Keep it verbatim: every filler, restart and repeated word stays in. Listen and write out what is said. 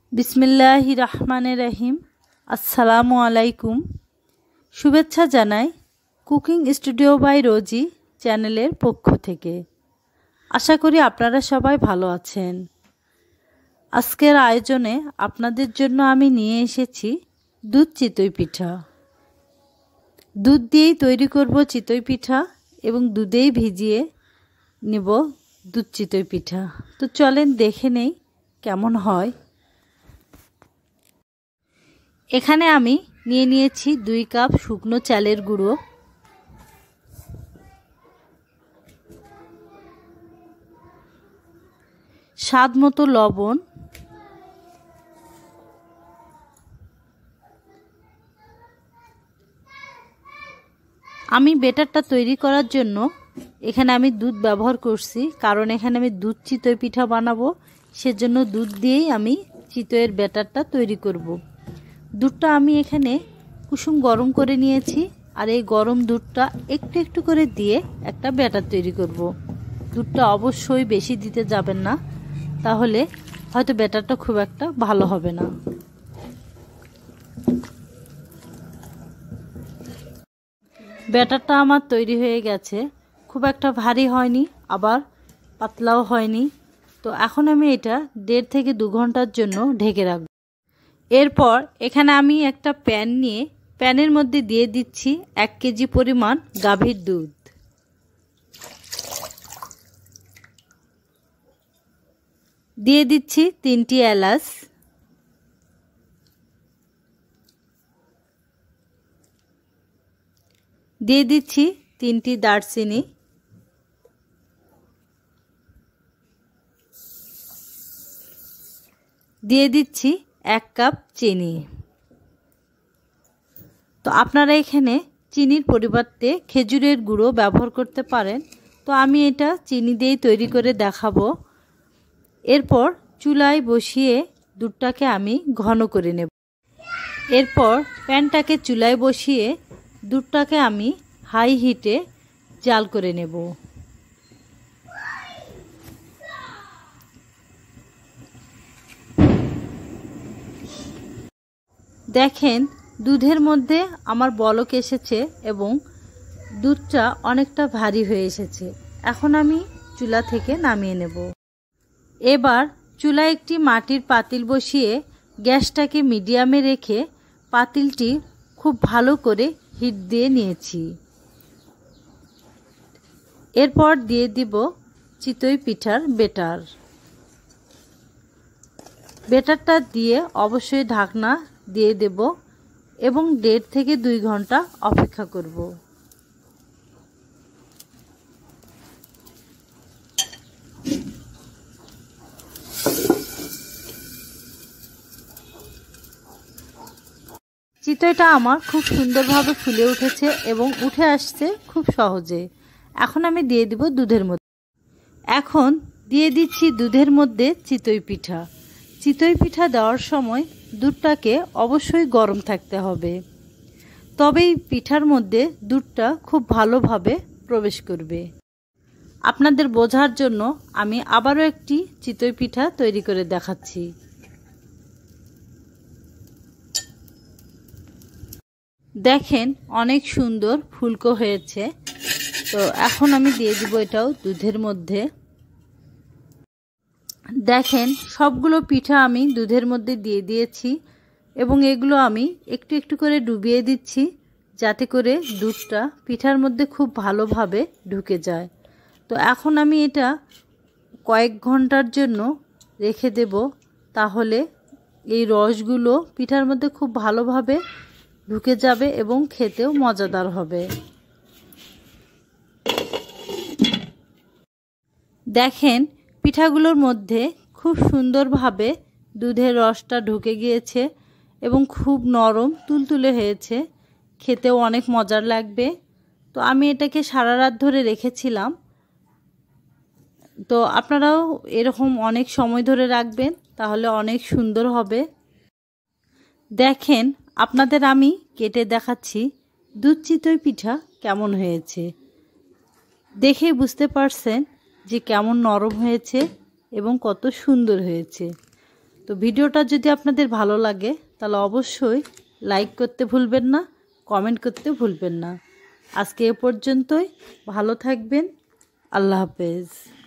बिस्मिल्लाहिर रहमानिर रहीम। अस्सलामु आलाइकुम। शुभेच्छा Janai cooking studio by रोजी चैनेलेर पक्ष थेके। आशा करी आपनारा सबाई भालो आछेन। आजकेर आयोजने आपनादेर जोन्नो आमी निये एसेछि दूध चितई पिठा। दूध दिएई तैरी करब चितई पिठा एबं दूधेई भिजिए नेब दूध चितई पिठा। तो चलेन देखे नेई केमन हय। एखाने आमी निये निয়েছি দুই কাপ শুকনো চালের গুঁড়ো, স্বাদ মতো লবণ, আমি বেটারটা তৈরি করার জন্য এখানে আমি দুধ ব্যবহার করছি, কারণ এখানে আমি দুধ চিতই পিঠা বানাবো, সেজন্য দুধ দিয়েই আমি চিতইয়ের ব্যাটারটা তৈরি করব। দুধটা আমি এখানে কুসুম গরম করে নিয়েছি, আর এই গরম দুধটা একটু একটু করে দিয়ে একটা ব্যাটার তৈরি করব। দুধটা অবশ্যই বেশি দিতে যাবেন না, তাহলে হয়তো ব্যাটারটা খুব একটা ভালো হবে না। ব্যাটারটা আমার তৈরি হয়ে গেছে, খুব একটা ভারী হয়নি আবার পাতলাও হয়নি। তো এখন আমি এটা দেড় থেকে দু ঘন্টার জন্য ঢেকে রাখব। এরপর এখানে আমি একটা প্যান নিয়ে প্যানের মধ্যে দিয়ে দিচ্ছি এক কেজি পরিমাণ গাভীর দুধ। দিয়ে দিচ্ছি তিনটি এলাচ, দিয়ে দিচ্ছি তিনটি দারচিনি, দিয়ে দিচ্ছি এক কাপ চিনি। তো আপনারা এখানে চিনির পরিবর্তে খেজুরের গুঁড়ো ব্যবহার করতে পারেন। তো আমি এটা চিনি দিয়েই তৈরি করে দেখাবো। এরপর চুলায় বসিয়ে দুধটাকে আমি ঘন করে নেব। এরপর প্যানটাকে চুলায় বসিয়ে দুধটাকে আমি হাই হিটে জাল করে নেব। দেখেন দুধের মধ্যে আমার বলক এসেছে এবং দুধটা অনেকটা ভারী হয়ে এসেছে। এখন আমি চুলা থেকে নামিয়ে নেব। এবার চুলায় একটি মাটির পাতিল বসিয়ে গ্যাসটাকে মিডিয়ামে রেখে পাতিলটি খুব ভালো করে হিট দিয়ে নিয়েছি। এরপর দিয়ে দিব চিতই পিঠার বেটার। বেটারটা দিয়ে অবশ্যই ঢাকনা দিয়ে দেব এবং দেড় থেকে দুই ঘন্টা অপেক্ষা করব। চিতইটা আমার খুব সুন্দরভাবে ফুলে উঠেছে এবং উঠে আসছে খুব সহজে। এখন আমি দিয়ে দিব দুধের মধ্যে। এখন দিয়ে দিচ্ছি দুধের মধ্যে চিতই পিঠা। চিতই পিঠা দেওয়ার সময় দুধটাকে অবশ্যই গরম থাকতে হবে, তবেই পিঠার মধ্যে দুধটা খুব ভালোভাবে প্রবেশ করবে। আপনাদের বোঝার জন্য আমি আবারও একটি চিতই পিঠা তৈরি করে দেখাচ্ছি। দেখেন অনেক সুন্দর ফুলকো হয়েছে। তো এখন আমি দিয়ে দিব এটাও দুধের মধ্যে। দেখেন সবগুলো পিঠা আমি দুধের মধ্যে দিয়ে দিয়েছি এবং এগুলো আমি একটু একটু করে ডুবিয়ে দিচ্ছি, যাতে করে দুধটা পিঠার মধ্যে খুব ভালোভাবে ঢুকে যায়। তো এখন আমি এটা কয়েক ঘন্টার জন্য রেখে দেব, তাহলে এই রসগুলো পিঠার মধ্যে খুব ভালোভাবে ঢুকে যাবে এবং খেতেও মজাদার হবে। দেখেন পিঠাগুলোর মধ্যে খুব সুন্দরভাবে দুধের রসটা ঢুকে গিয়েছে এবং খুব নরম তুলতুলে হয়েছে, খেতেও অনেক মজার লাগবে। তো আমি এটাকে সারা রাত ধরে রেখেছিলাম। তো আপনারাও এরকম অনেক সময় ধরে রাখবেন, তাহলে অনেক সুন্দর হবে। দেখেন আপনাদের আমি কেটে দেখাচ্ছি দুধ চিতই পিঠা কেমন হয়েছে। দেখেই বুঝতে পারছেন যে কেমন নরম হয়েছে এবং কত সুন্দর হয়েছে। তো তো ভিডিওটা যদি আপনাদের ভালো লাগে তাহলে অবশ্যই লাইক করতে ভুলবেন না, কমেন্ট করতে ভুলবেন না। আজকে এ পর্যন্তই, ভালো থাকবেন। আল্লাহ হাফেজ।